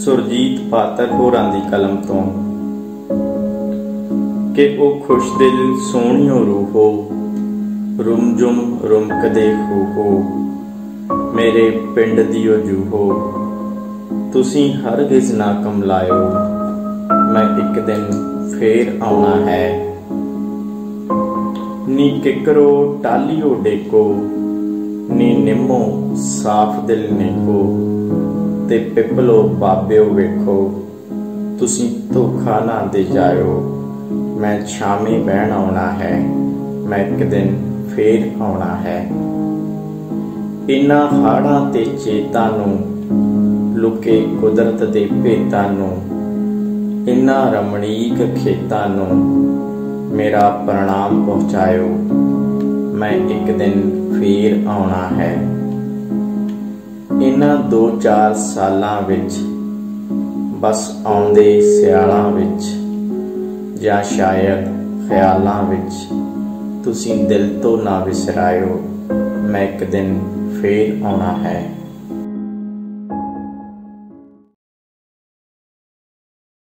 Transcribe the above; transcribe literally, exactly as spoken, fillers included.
सुरजीत पातर होरां दी कलम तो कि ओ खुश दिल सोहणियो रूहो रुमजुम रुमकदे खूहो मेरे पिंड दियो जूहो तुसी हरगिज़ ना कमलायो मैं एक दिन फेर आउणा है। नी किकरो टालियो डेको नी निम्मो साफ दिल नेको ते पिपलो बाबियो वेखो तुसी धोखा ना दे जायो मैं छामी बहन आउणा है मैं एक दिन फेर आउणा है। इन्हां हाड़ां ते चेतां नूं लुके कुदरत दे भेतां नूं इन्हां रमणीक खेतां नूं मेरा प्रणाम पहुँचायो मैं एक दिन फेर आउणा है। इन्हां दो चार सालां विच बस आउंदे सियालां विच जां शायद ख्यालां विच तुसीं दिल तो ना विसरायो मैं एक दिन फेर आउणा है।